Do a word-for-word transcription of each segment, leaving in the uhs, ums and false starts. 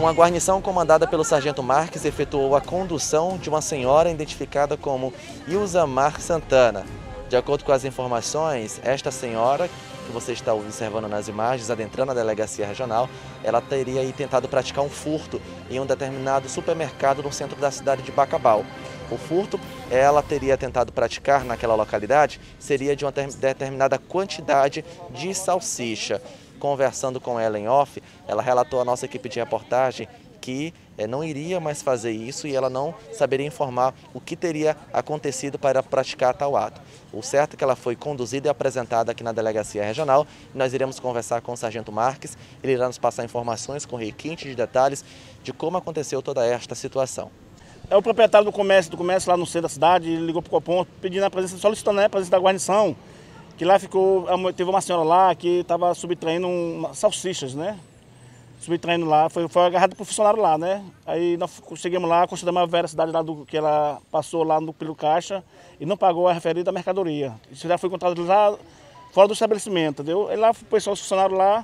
Uma guarnição comandada pelo sargento Marques efetuou a condução de uma senhora identificada como Ilza Mar Santana. De acordo com as informações, esta senhora, que você está observando nas imagens, adentrando a delegacia regional, ela teria aí tentado praticar um furto em um determinado supermercado no centro da cidade de Bacabal. O furto, ela teria tentado praticar naquela localidade, seria de uma determinada quantidade de salsicha. Conversando com ela em off, ela relatou à nossa equipe de reportagem que é, não iria mais fazer isso e ela não saberia informar o que teria acontecido para praticar tal ato. O certo é que ela foi conduzida e apresentada aqui na delegacia regional. Nós iremos conversar com o sargento Marques, ele irá nos passar informações com requinte de detalhes de como aconteceu toda esta situação. É o proprietário do comércio, do comércio lá no centro da cidade, ele ligou para o Copom pedindo a presença, solicitando a presença da guarnição, que lá ficou, teve uma senhora lá que estava subtraindo uma, salsichas, né? Subtraindo lá, foi, foi agarrado por funcionário lá, né? Aí nós chegamos lá, constatamos a veracidade lá do que ela passou lá no, pelo caixa e não pagou a referida mercadoria. Isso já foi encontrado lá fora do estabelecimento, entendeu? Aí lá o pessoal, os funcionários lá,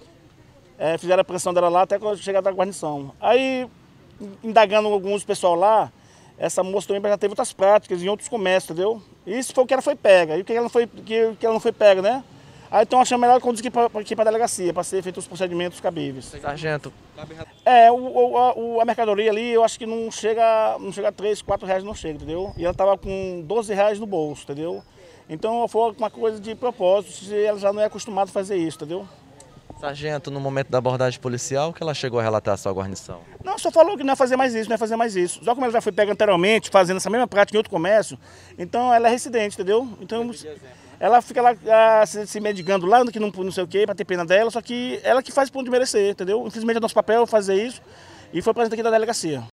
é, fizeram a pressão dela lá até chegar da guarnição. Aí, indagando alguns pessoal lá, essa moça também já teve outras práticas em outros comércios, entendeu? Isso foi o que ela foi pega. E o que ela não foi, que, que ela não foi pega, né? Aí então achamos melhor conduzir aqui para a delegacia, para ser feitos os procedimentos cabíveis. Sargento. É, o, o, a, a mercadoria ali, eu acho que não chega, não chega a três, quatro reais, não chega, entendeu? E ela estava com doze reais no bolso, entendeu? Então foi uma coisa de propósito, se ela já não é acostumada a fazer isso, entendeu? Sargento, no momento da abordagem policial, o que ela chegou a relatar à sua guarnição? Não, só falou que não ia fazer mais isso, não ia fazer mais isso. Só como ela já foi pega anteriormente, fazendo essa mesma prática em outro comércio, então ela é residente, entendeu? Então ela fica lá ah, se, se medigando lá, que não, não sei o quê, para ter pena dela, só que ela que faz por onde merecer, entendeu? Infelizmente é nosso papel fazer isso e foi presente aqui da delegacia.